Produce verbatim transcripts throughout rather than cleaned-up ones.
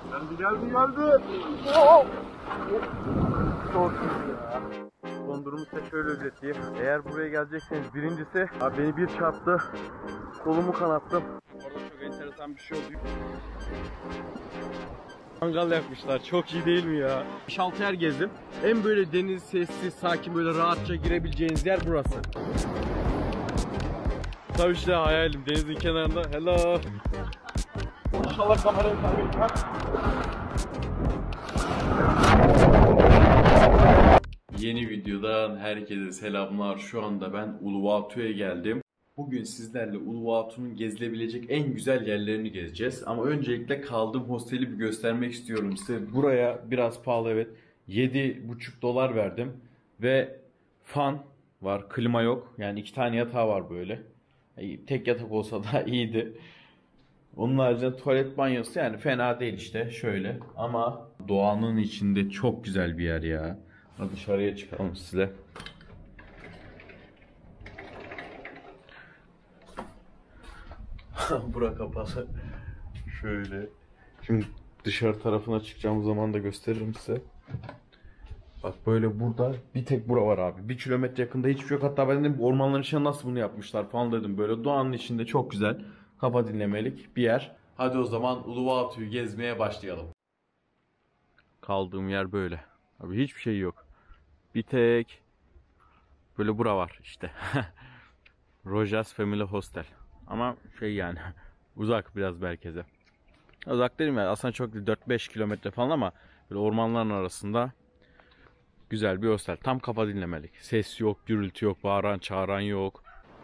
Geldi geldi geldi. Oh! Çok iyi ya. Son durumu size şöyle özetleyeyim. Eğer buraya gelecekseniz birincisi abi beni bir çarptı. Kolumu kanattım. Orada çok enteresan bir şey oldu. Mangal yapmışlar. Çok iyi değil mi ya? beş altı yer gezdim. En böyle deniz sessiz, sakin, böyle rahatça girebileceğiniz yer burası. Tabii işte hayalim denizin kenarında. Hello. İnşallah kamerayı kaybetmem. Yeni videodan herkese selamlar. Şu anda ben Uluwatu'ya geldim. Bugün sizlerle Uluwatu'nun gezilebilecek en güzel yerlerini gezeceğiz. Ama öncelikle kaldığım hosteli bir göstermek istiyorum size. Buraya biraz pahalı, evet. yedi buçuk dolar verdim. Ve fan var, klima yok. Yani iki tane yatağı var böyle. Tek yatak olsa da iyiydi. Onun haricinde tuvalet banyosu yani fena değil işte şöyle. Ama doğanın içinde çok güzel bir yer ya. Hadi dışarıya çıkalım size. Bura kapalı. Şöyle. Şimdi dışarı tarafına çıkacağım zaman da gösteririm size. Bak böyle burada bir tek bura var abi. Bir kilometre yakında hiçbir şey yok. Hatta ben dedim ormanların içinde nasıl bunu yapmışlar falan dedim. Böyle doğanın içinde çok güzel. Kafa dinlemelik bir yer. Hadi o zaman Uluwatu'yu gezmeye başlayalım. Kaldığım yer böyle. Abi hiçbir şey yok. Bir tek böyle bura var işte. Rojas Family Hostel. Ama şey yani uzak biraz merkeze. Uzak değil mi? Aslında çok değil, dört beş kilometre falan ama böyle ormanların arasında güzel bir hostel. Tam kafa dinlemelik. Ses yok, gürültü yok, bağıran çağıran yok.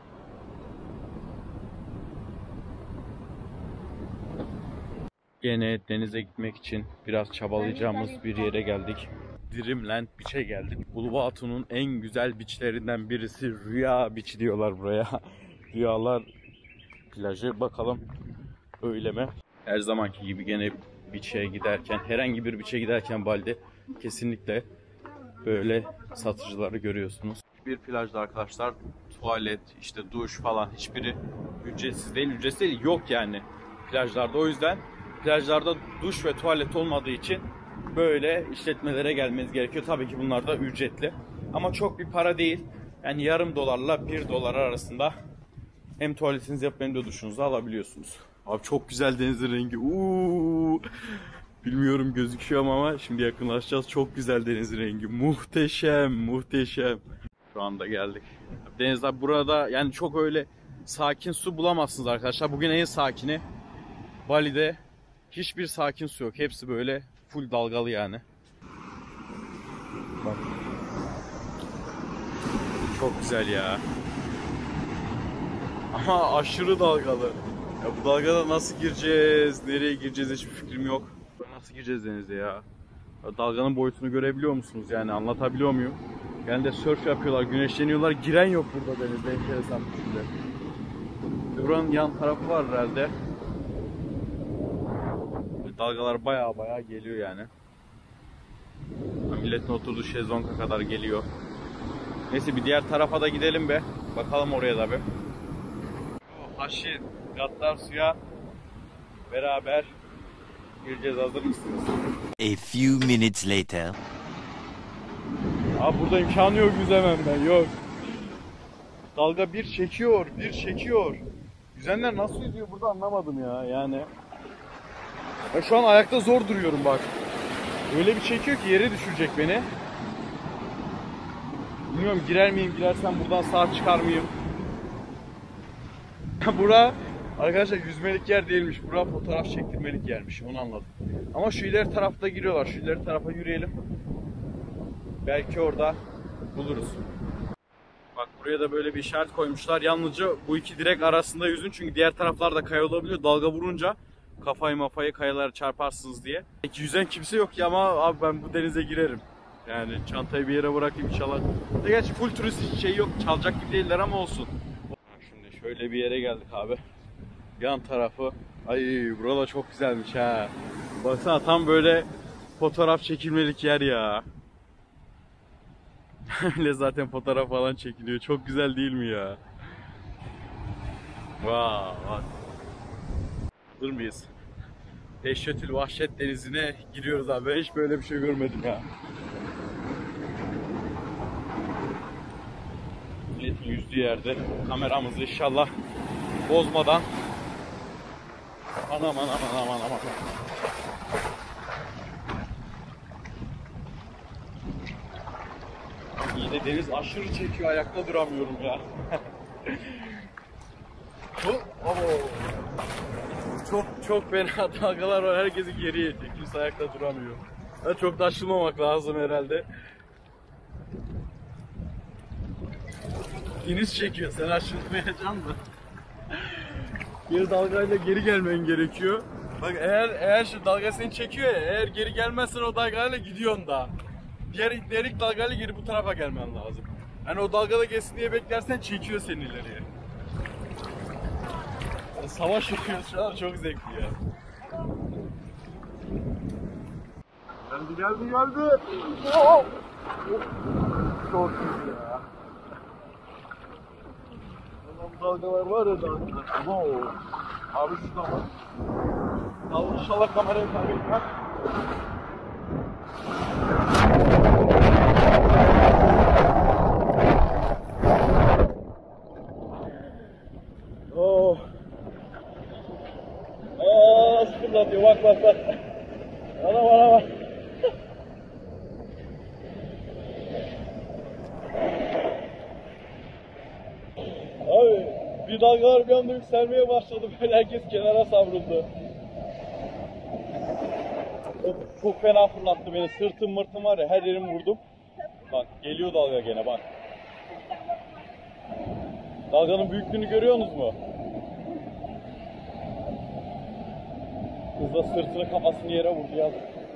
Gene denize gitmek için biraz çabalayacağımız bir yere geldik. Dreamland Beach'e geldik. Uluwatu'nun en güzel beachlerinden birisi Rüya Beach diyorlar buraya. Rüyalar plajı, bakalım öyle mi? Her zamanki gibi gene beach'e giderken, herhangi bir beach'e giderken Bali'de kesinlikle böyle satıcıları görüyorsunuz. Bir plajda arkadaşlar tuvalet, işte duş falan hiçbiri ücretsiz değil. Ücretsiz değil, yok yani plajlarda. O yüzden plajlarda duş ve tuvalet olmadığı için böyle işletmelere gelmeniz gerekiyor. Tabii ki bunlar da ücretli. Ama çok bir para değil. Yani yarım dolarla bir dolar arasında hem tuvaletinizi yapıp hem de duşunuzu alabiliyorsunuz. Abi çok güzel denizin rengi. Uuu. Bilmiyorum gözüküyor mu ama şimdi yakınlaşacağız. Çok güzel denizin rengi. Muhteşem, muhteşem. Şu anda geldik. Denizler burada yani çok öyle sakin su bulamazsınız arkadaşlar. Bugün en sakini. Bali'de hiçbir sakin su yok. Hepsi böyle full dalgalı yani. Bak. Çok güzel ya. Ama aşırı dalgalı. Ya bu dalgada nasıl gireceğiz? Nereye gireceğiz hiçbir fikrim yok. Nasıl gireceğiz denize ya? Ya dalganın boyutunu görebiliyor musunuz? Yani anlatabiliyor muyum? Yani de surf yapıyorlar, güneşleniyorlar. Giren yok burada denizde, enteresan bir şekilde. Buranın yan tarafı var herhalde. Dalgalar baya baya geliyor yani. Milletin oturduğu şezlonga kadar geliyor. Neyse bir diğer tarafa da gidelim be. Bakalım oraya da be. Haşin, Gattar suya beraber gireceğiz, hazır mısınız? A few minutes later. Abi burada imkanı yok yüzemem ben, yok. Dalga bir çekiyor, bir çekiyor. Yüzenler nasıl yüzüyor burada anlamadım ya yani. Ben şu an ayakta zor duruyorum bak. Öyle bir çekiyor ki yere düşürecek beni. Bilmiyorum girer miyim, girersem buradan sağ çıkar mıyım? Bura arkadaşlar yüzmelik yer değilmiş. Bura fotoğraf çektirmelik yermiş. Onu anladım. Ama şu ileri tarafta giriyorlar. Şu ileri tarafa yürüyelim. Belki orada buluruz. Bak buraya da böyle bir işaret koymuşlar. Yalnızca bu iki direk arasında yüzün. Çünkü diğer taraflarda kaya olabiliyor. Dalga vurunca kafayı mafayı kayalara çarparsınız diye. Peki yüzen kimse yok ya ama abi ben bu denize girerim. Yani çantayı bir yere bırakayım inşallah. Gerçi full turist şey yok. Çalacak gibi değiller ama olsun. Şimdi şöyle bir yere geldik abi. Yan tarafı. Ay burada çok güzelmiş ha. Baksana tam böyle fotoğraf çekilmelik yer ya. Öyle zaten fotoğraf falan çekiliyor. Çok güzel değil mi ya? Wow, bak. Hazır mıyız? Dehşetül Vahşet denizine giriyoruz abi. Ben hiç böyle bir şey görmedim ya. Milletin yüzdüğü yerde kameramızı inşallah bozmadan. Anam anam anam anam anam. İyi de deniz aşırı çekiyor, ayakta duramıyorum ya. Çok çok fena dalgalar var, herkesi geriye itiyor, kimse ayakta duramıyor. Ya çok da aşılmamak lazım herhalde. Deniz çekiyor, sen aşılmayacaksın da. Bir dalgayla geri gelmen gerekiyor. Bak eğer eğer şu dalga seni çekiyor ya, eğer geri gelmezsen o dalgayla gidiyorsun da. Diğer, diğer ilk dalgayla geri bu tarafa gelmen lazım. Yani o dalgada geçsin diye beklersen çekiyor seni ileriye. Yani savaş yapıyoruz şu an, çok zevkli ya. Geldi geldi geldi. Oh! Çok iyi ya. Bu dalgalar var ya dalgalar. Oh! Abi şurada var. Al inşallah kamerayı kaybetmez. Oh. Aa, nasıl fırlatıyor, bak bak bak. Ana bana bak. Abi bir dalgalar bir anda yükselmeye başladı, böyle herkes kenara savruldu. Çok, çok fena fırlattı beni, sırtım mırtım var ya, her yerimi vurdum. Bak geliyor dalga gene, bak. Dalganın büyüklüğünü görüyorsunuz mu? Kız da sırtını kafasını yere vurdu ya.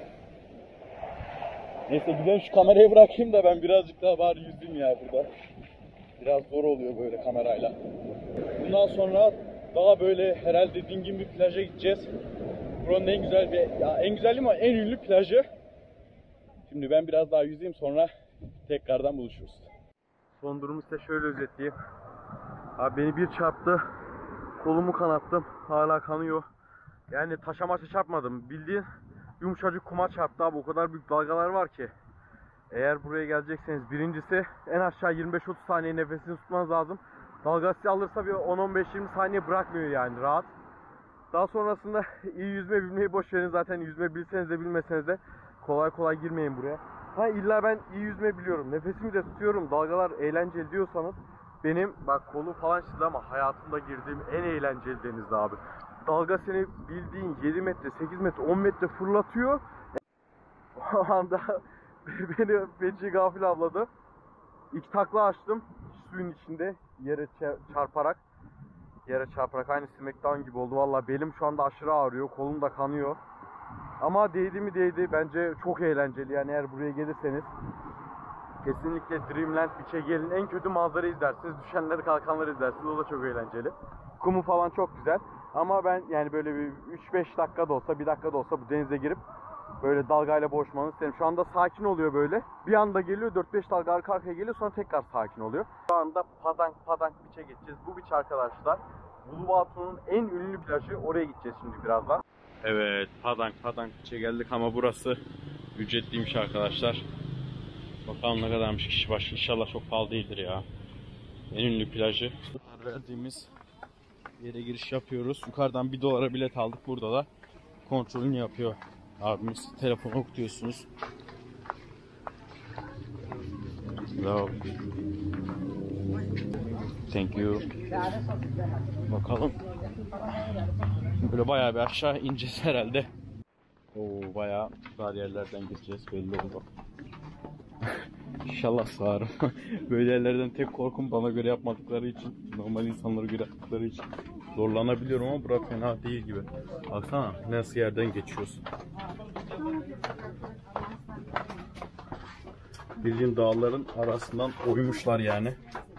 Neyse gidelim, şu kamerayı bırakayım da ben birazcık daha bari yüzeyim ya burada. Biraz zor oluyor böyle kamerayla. Bundan sonra daha böyle herhalde dingin bir plaja gideceğiz. Buranın en güzel bir, ya en güzel değil mi? En ünlü plajı. Şimdi ben biraz daha yüzeyim, sonra tekrardan buluşuruz. Son durumu size şöyle özetleyeyim. Abi beni bir çarptı. Kolumu kanattım. Hala kanıyor. Yani taşa maça çarpmadım. Bildiğin yumuşacık kuma çarptı abi. O kadar büyük dalgalar var ki. Eğer buraya gelecekseniz birincisi en aşağı yirmi beş otuz saniye nefesini tutmanız lazım. Dalga sizi alırsa bir on on beş yirmi saniye bırakmıyor yani, rahat. Daha sonrasında iyi yüzme bilmeyi boş verin, zaten yüzme bilseniz de bilmeseniz de kolay kolay girmeyin buraya. Ha illa ben iyi yüzme biliyorum, nefesimi de tutuyorum, dalgalar eğlenceli diyorsanız, benim bak kolum falan çizdi ama hayatımda girdiğim en eğlenceli denizdi abi. Dalga seni bildiğin yedi metre, sekiz metre, on metre fırlatıyor. O anda beni feci gafil avladı. İki takla açtım suyun içinde, yere çarparak. Yere çarparak aynı Smackdown gibi oldu. Vallahi belim şu anda aşırı ağrıyor, kolum da kanıyor. Ama değdi mi değdi, bence çok eğlenceli. Yani eğer buraya gelirseniz kesinlikle Dreamland Beach'e gelin. En kötü manzara izlersiniz, düşenleri kalkanları izlersiniz, o da çok eğlenceli. Kumu falan çok güzel. Ama ben yani böyle bir üç beş dakika da olsa, bir dakika da olsa bu denize girip böyle dalgayla boğuşmanızı isterim. Şu anda sakin oluyor böyle. Bir anda geliyor, dört beş dalga arka arkaya geliyor, sonra tekrar sakin oluyor. Şu anda Padang Padang Beach'e geçeceğiz. Bu beach arkadaşlar, Uluwatu'nun en ünlü plajı. Oraya gideceğiz şimdi birazdan. Evet, Padang Padang Beach'e geldik ama burası ücretliymiş arkadaşlar. Bakalım ne kadarmış kişi başı. İnşallah çok pahalı değildir ya. En ünlü plajı. Verdiğimiz yere giriş yapıyoruz. Yukarıdan bir dolara bilet aldık. Burada da kontrolünü yapıyor abimiz. Telefonu okutuyorsunuz. Hello. Thank you. Bakalım. Böyle bayağı bir aşağı ineceğiz herhalde. Oo, bayağı dar yerlerden gireceğiz, belli oldu. İnşallah sığarım. Böyle yerlerden tek korkum bana göre yapmadıkları için, normal insanlara göre yaptıkları için zorlanabiliyorum ama bura fena değil gibi. Baksana nasıl yerden geçiyorsun. Bildiğin dağların arasından oymuşlar yani.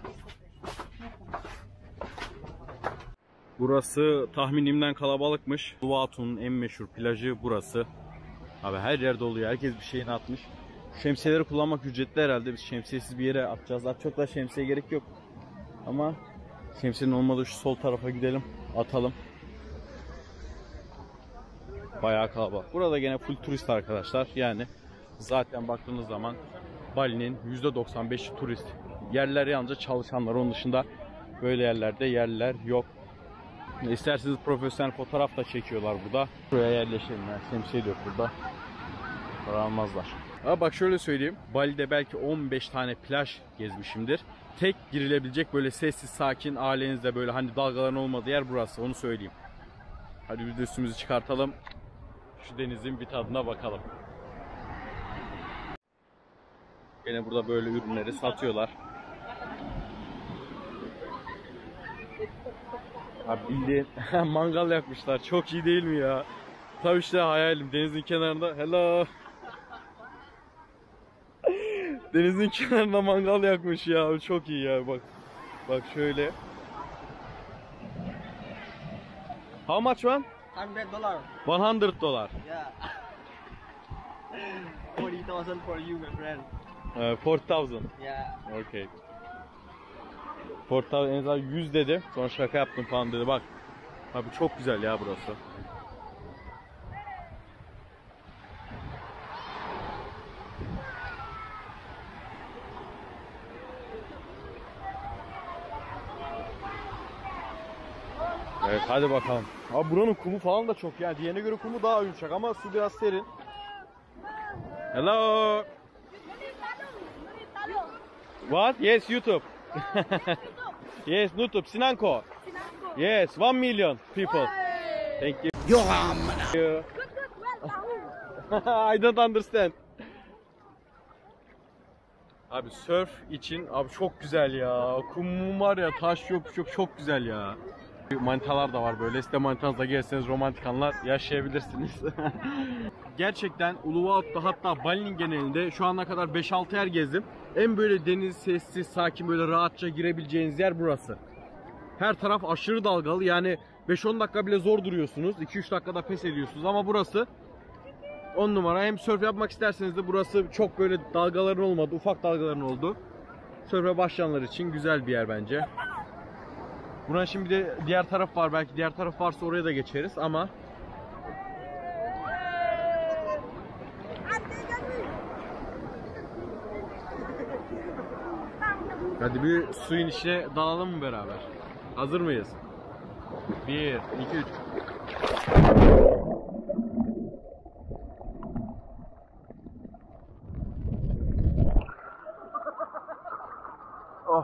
Burası tahminimden kalabalıkmış. Uluwatu'nun en meşhur plajı burası. Abi her yerde oluyor. Herkes bir şeyini atmış. Şemsiyeleri kullanmak ücretli herhalde. Biz şemsiyesiz bir yere atacağız. Çok da şemsiye gerek yok. Ama şemsiyenin olmadığı şu sol tarafa gidelim. Atalım. Bayağı kalabalık. Burada gene full turist arkadaşlar. Yani zaten baktığınız zaman Bali'nin yüzde doksan beşi turist. Yerler yalnızca çalışanlar. Onun dışında böyle yerlerde yerler yok. İsterseniz profesyonel fotoğraf da çekiyorlar burada. Buraya yerleşelim. Yani şemsiye de yok burada. Para almazlar. Ama bak şöyle söyleyeyim. Bali'de belki on beş tane plaj gezmişimdir. Tek girilebilecek böyle sessiz, sakin, ailenizde böyle hani dalgaların olmadığı yer burası. Onu söyleyeyim. Hadi bir de üstümüzü çıkartalım. Şu denizin bir tadına bakalım. Yine burada böyle ürünleri satıyorlar. Abi bildiğin mangal yakmışlar. Çok iyi değil mi ya? Tabii işte hayalim. Denizin kenarında. Hello. Denizin kenarında mangal yakmış ya. Çok iyi ya. Bak. Bak şöyle. How much one? Hundred dollar. one hundred dolar. Yeah. Forty thousand for you, my friend. Uh, four thousand. Yeah. Okay. four thousand en azından yüz dedi. Sonra şaka yaptım falan dedi. Bak. Abi çok güzel ya burası. Evet hadi bakalım. Abi buranın kumu falan da çok yani. Diğerine göre kumu daha yumuşak ama su biraz serin. Hello. What? Yes, YouTube. Yes, YouTube. Sinanko. Yes, one million people. Thank you. You. I don't understand. Abi surf için abi çok güzel ya. Kum var ya, taş yok, çok çok güzel ya. Manitalar da var böyle. Siz de manitanızla gelseniz romantik anlar yaşayabilirsiniz. Gerçekten Uluwatu'da hatta Bali'nin genelinde şu ana kadar beş altı yer gezdim. En böyle deniz sessiz, sakin böyle rahatça girebileceğiniz yer burası. Her taraf aşırı dalgalı yani beş on dakika bile zor duruyorsunuz. iki üç dakikada pes ediyorsunuz ama burası on numara. Hem surf yapmak isterseniz de burası çok böyle dalgaların olmadı, ufak dalgaların oldu. Surf'e başlayanlar için güzel bir yer bence. Buranın şimdi bir de diğer taraf var. Belki diğer taraf varsa oraya da geçeriz ama hadi bir suyun içine dalalım mı beraber? Hazır mıyız? bir, iki, üç. Oh.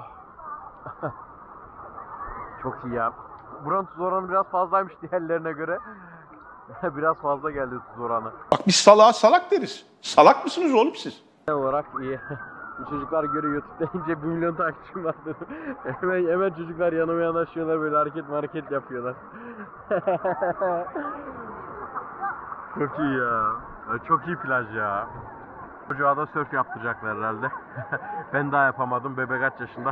Çok iyi ya. Buranın tuz oranı biraz fazlaymış diğerlerine göre. Biraz fazla geldi tuz oranı. Bak biz salağa salak deriz. Salak mısınız oğlum siz? Genel olarak iyi. Çocuklar görüyor YouTube deyince bir milyon takipçim var dedim. hemen, hemen çocuklar yanıma yanaşıyorlar böyle hareket hareket yapıyorlar. Çok iyi ya. Çok iyi plaj ya. Çocuğa da surf yaptıracaklar herhalde. Ben daha yapamadım. Bebek kaç yaşında?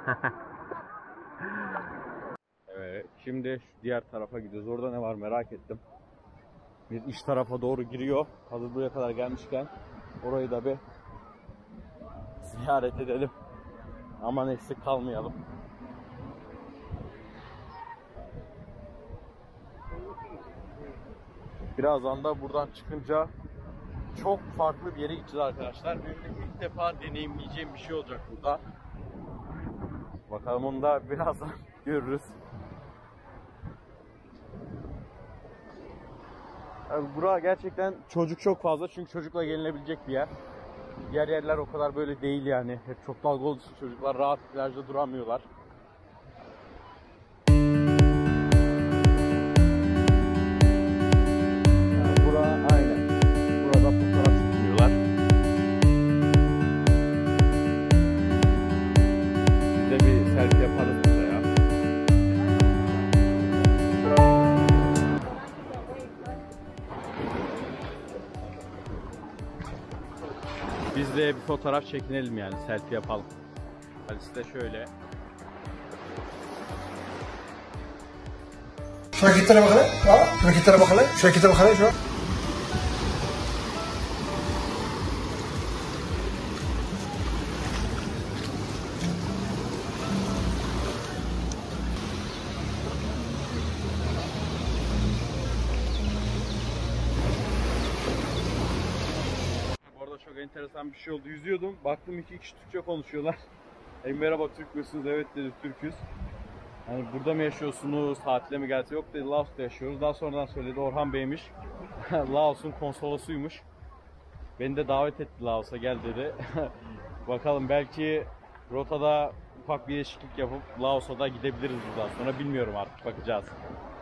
Evet, şimdi diğer tarafa gidiyoruz. Orada ne var merak ettim. Bir iç tarafa doğru giriyor. Hazır buraya kadar gelmişken orayı da bir ziyaret edelim. Aman eksik kalmayalım. Birazdan da buradan çıkınca çok farklı bir yere gideceğiz arkadaşlar. Benim de ilk defa deneyimleyeceğim bir şey olacak burada. Bakalım onu da birazdan görürüz. Yani bura gerçekten çocuk çok fazla çünkü çocukla gelinebilecek bir yer. Diğer yerler o kadar böyle değil yani. Hep çok dalga olduğu için çocuklar rahat plajda duramıyorlar. Yani bura aynen. Burada fotoğraf çekiyorlar. Biz de bir selfie yaparız burada ya. Biz de bir fotoğraf çekinelim yani, selfie yapalım. Hadi size şöyle. Şöyle gitsene bakalım. Şöyle gitsene bakalım. Şöyle gitsene bakalım. Şöyle. enteresan bir şey oldu. Yüzüyordum. Baktım iki kişi Türkçe konuşuyorlar. E, merhaba Türk müsünüz? Evet dedi, Türk'üz. Hani burada mı yaşıyorsunuz? Tatile mi geldiniz? Yok dedi, Laos'ta yaşıyoruz. Daha sonradan söyledi, Orhan Bey'miş. Laos'un konsolosuymuş. Beni de davet etti Laos'a, gel dedi. Bakalım, belki rotada ufak bir değişiklik yapıp Laos'a da gidebiliriz bundan sonra. Bilmiyorum artık, bakacağız.